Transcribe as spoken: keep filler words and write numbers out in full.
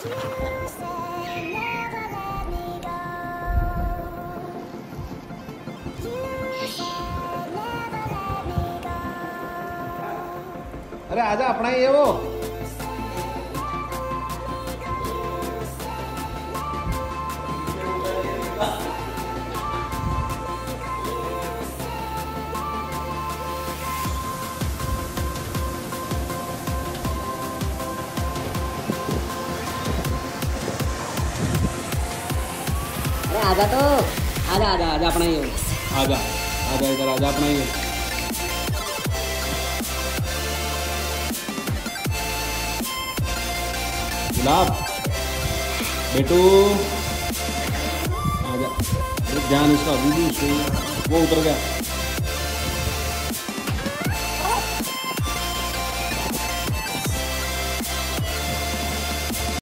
अरे आजा, अपना ही है वो। अरे आजा तो, आजा आजा आजा, अपना ही हो। आजा आजा, इधर आजा, अपना ही है। गुलाब बेटू आजा। ध्यान इसका अभी भी वो उतर गया।